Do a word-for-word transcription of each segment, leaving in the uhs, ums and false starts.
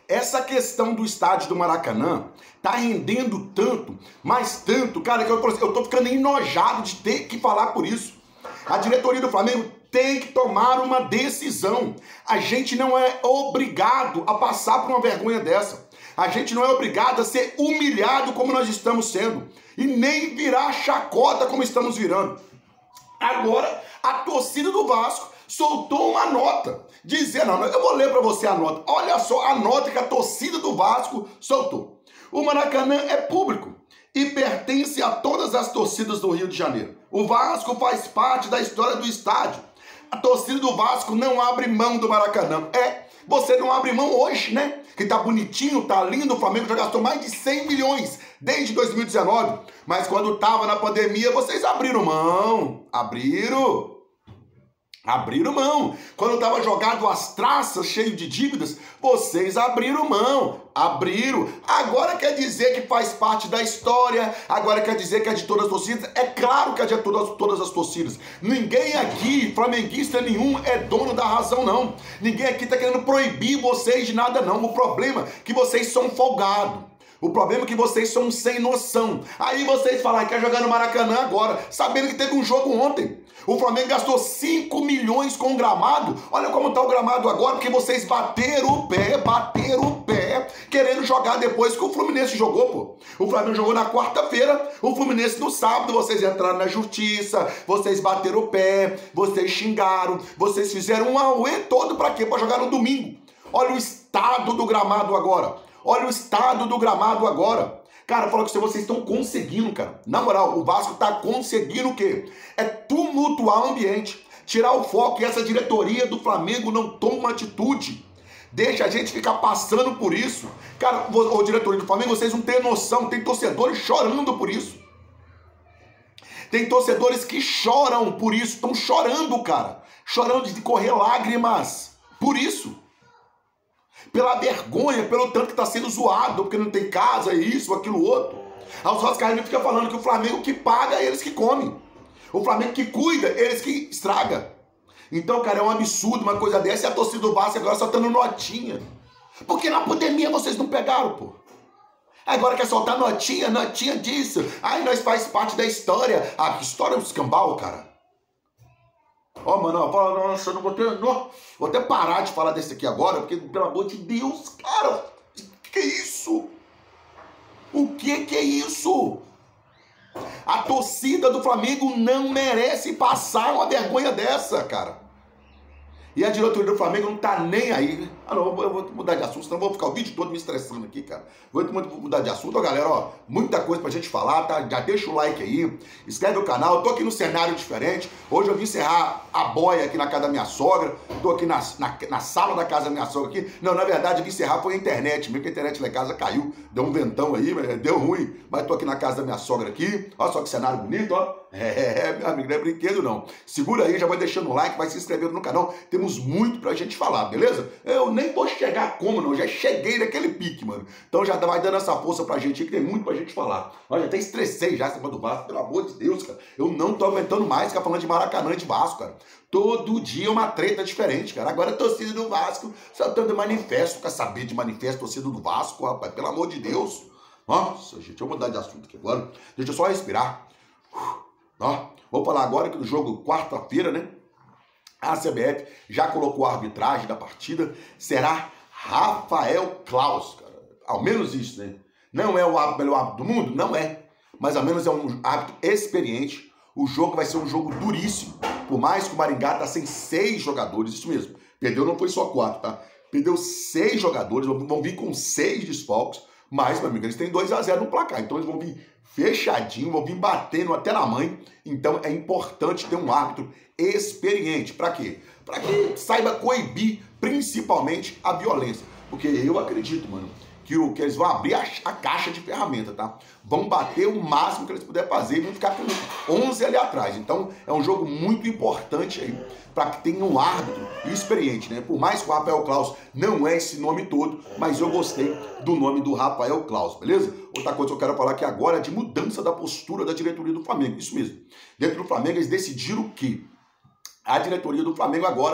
essa questão do estádio do Maracanã tá rendendo tanto, mas tanto, cara, que eu, eu tô ficando enojado de ter que falar por isso. A diretoria do Flamengo tem que tomar uma decisão. A gente não é obrigado a passar por uma vergonha dessa. A gente não é obrigado a ser humilhado como nós estamos sendo. E nem virar chacota como estamos virando. Agora, a torcida do Vasco soltou uma nota, dizendo, eu vou ler para você a nota. Olha só a nota que a torcida do Vasco soltou. O Maracanã é público e pertence a todas as torcidas do Rio de Janeiro. O Vasco faz parte da história do estádio. A torcida do Vasco não abre mão do Maracanã. É, você não abre mão hoje, né? Que tá bonitinho, tá lindo, o Flamengo já gastou mais de cem milhões desde dois mil e dezenove. Mas quando tava na pandemia, vocês abriram mão. Abriram. Abriram mão. Quando tava jogado as traças, cheio de dívidas, vocês abriram mão. Abriram. Agora quer dizer que faz parte da história. Agora quer dizer que é de todas as torcidas. É claro que é de todas, todas as torcidas. Ninguém aqui, flamenguista nenhum, é dono da razão, não. Ninguém aqui tá querendo proibir vocês de nada, não. O problema é que vocês são folgados. O problema é que vocês são sem noção. Aí vocês falam que quer jogar no Maracanã agora, sabendo que teve um jogo ontem. O Flamengo gastou cinco milhões com o gramado. Olha como tá o gramado agora, porque vocês bateram o pé, bateram o pé, querendo jogar depois que o Fluminense jogou, pô. O Flamengo jogou na quarta-feira, o Fluminense no sábado. Vocês entraram na justiça, vocês bateram o pé, vocês xingaram, vocês fizeram um auê todo pra quê? Pra jogar no domingo. Olha o estado do gramado agora. Olha o estado do gramado agora. Cara, fala que vocês estão conseguindo, cara. Na moral, o Vasco tá conseguindo o quê? É tumultuar o ambiente, tirar o foco, e essa diretoria do Flamengo não toma atitude. Deixa a gente ficar passando por isso. Cara, o diretoria do Flamengo, vocês não têm noção, tem torcedores chorando por isso. Tem torcedores que choram por isso, estão chorando, cara. Chorando de correr lágrimas por isso. Pela vergonha, pelo tanto que está sendo zoado, porque não tem casa, isso, aquilo, outro. Aí os vascaínos ficam falando que o Flamengo que paga, eles que comem. O Flamengo que cuida, eles que estraga. Então, cara, é um absurdo uma coisa dessa, e a torcida do Vasco agora soltando notinha. Porque na pandemia vocês não pegaram, pô. Agora quer soltar notinha, notinha disso. Ai, nós faz parte da história. Ah, que história é um escambau, cara. Ó, oh, mano, ó, nossa, eu não vou ter, não, vou até parar de falar desse aqui agora, porque, pelo amor de Deus, cara, o que é isso? O que que é isso? A torcida do Flamengo não merece passar uma vergonha dessa, cara. E a diretoria do Flamengo não tá nem aí. Ah, não, eu vou mudar de assunto, senão eu vou ficar o vídeo todo me estressando aqui, cara. Vou mudar de assunto. Ó, galera, ó, muita coisa pra gente falar, tá? Já deixa o like aí, inscreve no canal. Eu tô aqui no cenário diferente. Hoje eu vim encerrar a boia aqui na casa da minha sogra. Tô aqui na, na, na sala da casa da minha sogra aqui. Não, na verdade, eu vim encerrar foi a internet. Mesmo que a internet lá em casa caiu, deu um ventão aí, deu ruim. Mas tô aqui na casa da minha sogra aqui. Ó só que cenário bonito, ó. É, meu amigo, não é brinquedo não. Segura aí, já vai deixando o like, vai se inscrevendo no canal. Temos muito pra gente falar, beleza? Eu nem vou chegar como não, já cheguei naquele pique, mano. Então já vai dando essa força pra gente aí, que tem muito pra gente falar. Olha, até estressei já essa do Vasco, pelo amor de Deus, cara. Eu não tô aguentando mais ficar falando de Maracanã e de Vasco, cara. Todo dia uma treta diferente, cara. Agora a torcida do Vasco soltando manifesto, quer saber de manifesto, torcida do Vasco, rapaz, pelo amor de Deus. Nossa, gente, eu vou mudar de assunto aqui agora. Deixa eu só respirar. Ó, vou falar agora que no jogo quarta-feira, né? A C B F já colocou a arbitragem da partida. Será Rafael Claus, cara. Ao menos isso, né? Não é o árbitro, melhor árbitro do mundo? Não é. Mas ao menos é um árbitro experiente. O jogo vai ser um jogo duríssimo. Por mais que o Maringá tá sem seis jogadores, isso mesmo. Perdeu não foi só quatro, tá? Perdeu seis jogadores, vão vir com seis desfalques. Mas, meu amigo, eles têm dois a zero no placar. Então eles vão vir fechadinho, vão vir batendo até na mãe. Então é importante ter um árbitro experiente. Para quê? Para que saiba coibir principalmente a violência. Porque eu acredito, mano, que, o, que eles vão abrir a, a caixa de ferramenta, tá? Vão bater o máximo que eles puderem fazer e vão ficar com onze ali atrás. Então é um jogo muito importante aí para que tenha um árbitro experiente, né? Por mais que o Rafael Claus não é esse nome todo, mas eu gostei do nome do Rafael Claus, beleza? Outra coisa que eu quero falar aqui agora é de mudança da postura da diretoria do Flamengo. Isso mesmo. Dentro do Flamengo eles decidiram que a diretoria do Flamengo agora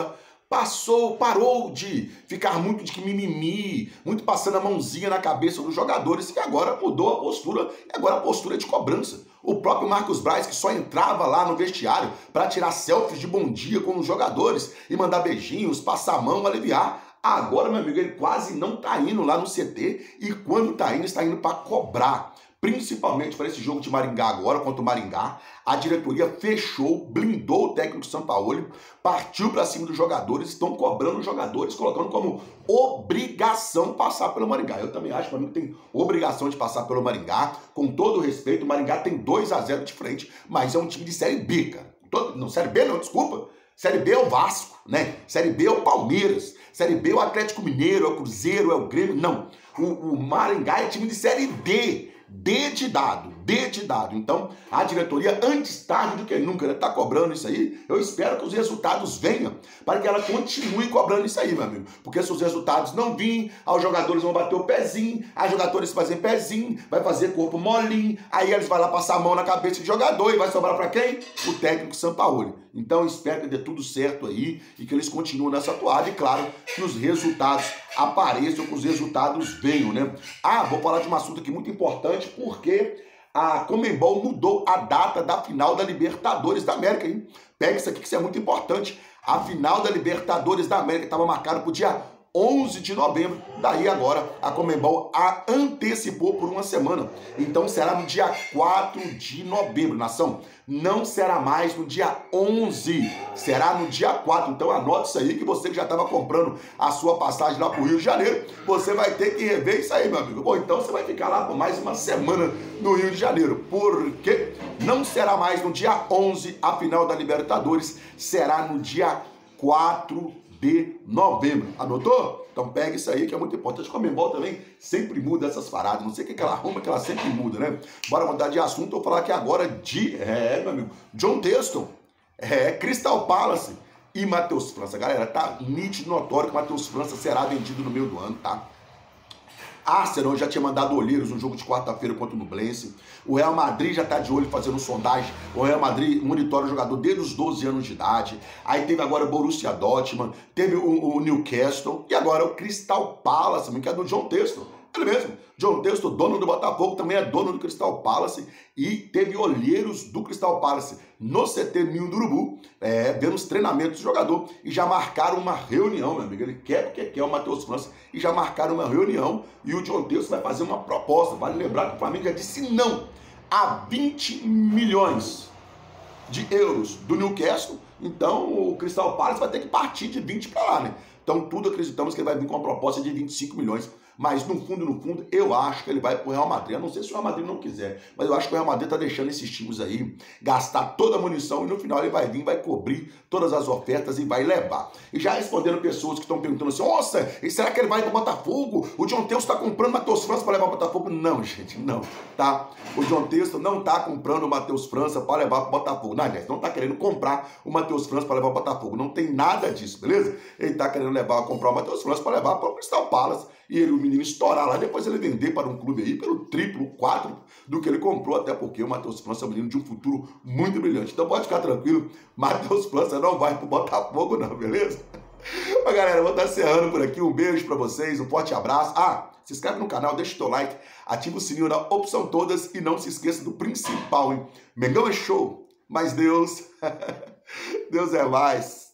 passou, parou de ficar muito de mimimi, muito passando a mãozinha na cabeça dos jogadores e agora mudou a postura, e agora a postura é de cobrança. O próprio Marcos Braz, que só entrava lá no vestiário para tirar selfies de bom dia com os jogadores e mandar beijinhos, passar a mão, aliviar. Agora, meu amigo, ele quase não tá indo lá no C T e quando tá indo, está indo para cobrar. Principalmente para esse jogo de Maringá agora, contra o Maringá, a diretoria fechou, blindou o técnico Sampaoli, partiu para cima dos jogadores, estão cobrando os jogadores, colocando como obrigação passar pelo Maringá. Eu também acho, para mim, que tem obrigação de passar pelo Maringá, com todo o respeito. O Maringá tem dois a zero de frente, mas é um time de Série B, cara. Todo, não, Série B não, desculpa. Série B é o Vasco, né? Série B é o Palmeiras. Série B é o Atlético Mineiro, é o Cruzeiro, é o Grêmio. Não. O, o Maringá é time de Série D. D de dado, D de dado. Então, a diretoria, antes tarde do que nunca, está cobrando isso aí. Eu espero que os resultados venham para que ela continue cobrando isso aí, meu amigo. Porque se os resultados não virem, os jogadores vão bater o pezinho, os jogadores fazem pezinho, vai fazer corpo molinho, aí eles vão lá passar a mão na cabeça de jogador e vai sobrar para quem? O técnico Sampaoli. Então, eu espero que dê tudo certo aí e que eles continuem nessa toada e, claro, que os resultados apareçam, que os resultados venham, né? Ah, vou falar de um assunto aqui muito importante, porque a Conmebol mudou a data da final da Libertadores da América, hein? Pega isso aqui que isso é muito importante. A final da Libertadores da América estava marcada para o dia onze de novembro, daí agora a Conmebol a antecipou por uma semana. Então será no dia quatro de novembro, nação. Não será mais no dia onze, será no dia quatro. Então anote isso aí, que você que já estava comprando a sua passagem lá para o Rio de Janeiro, você vai ter que rever isso aí, meu amigo. Bom, então você vai ficar lá por mais uma semana no Rio de Janeiro, porque não será mais no dia onze a final da Libertadores, será no dia quatro de novembro. Anotou? Então pega isso aí que é muito importante. A Conmebol também sempre muda essas paradas. Não sei o que ela arruma, que ela sempre muda, né? Bora mudar de assunto. Eu vou falar aqui agora de, é, meu amigo, John Textor, é, Crystal Palace e Matheus França. Galera, tá nítido, notório que Matheus França será vendido no meio do ano, tá? Arsenal já tinha mandado olheiros no jogo de quarta-feira contra o Nublense. O Real Madrid já está de olho fazendo sondagem. O Real Madrid monitora o jogador desde os doze anos de idade. Aí teve agora o Borussia Dortmund, teve o, o Newcastle e agora o Crystal Palace, que é do John Textor. Ele mesmo. John Textor, dono do Botafogo, também é dono do Crystal Palace e teve olheiros do Crystal Palace no C T Ninho do Urubu, é, vendo os treinamentos do jogador e já marcaram uma reunião, meu amigo. Ele quer porque quer o Matheus França e já marcaram uma reunião e o John Textor vai fazer uma proposta. Vale lembrar que o Flamengo já disse não a vinte milhões de euros do Newcastle, então o Crystal Palace vai ter que partir de vinte para lá, né? Então tudo acreditamos que ele vai vir com uma proposta de vinte e cinco milhões. Mas no fundo, no fundo, eu acho que ele vai pro Real Madrid. Eu não sei se o Real Madrid não quiser, mas eu acho que o Real Madrid tá deixando esses times aí gastar toda a munição e no final ele vai vir, vai cobrir todas as ofertas e vai levar. E já respondendo pessoas que estão perguntando assim, nossa, e será que ele vai pro Botafogo? O John Textor tá comprando o Matheus França para levar o Botafogo? Não, gente, não, tá? O John Textor não tá comprando o Matheus França para levar pro Botafogo. Não, gente, não tá querendo comprar o Matheus França para levar o Botafogo. Não tem nada disso, beleza? Ele tá querendo levar, comprar o Matheus França para levar para o Crystal Palace e ele, o menino estourar lá, depois ele vender para um clube aí pelo triplo, quatro do que ele comprou, até porque o Matheus França é um menino de um futuro muito brilhante. Então pode ficar tranquilo, Matheus França não vai pro Botafogo não, beleza? Mas galera, eu vou estar encerrando por aqui, um beijo para vocês, um forte abraço. Ah, se inscreve no canal, deixa o teu like, ativa o sininho na opção todas e não se esqueça do principal, hein? Mengão é show, mas Deus, Deus é mais.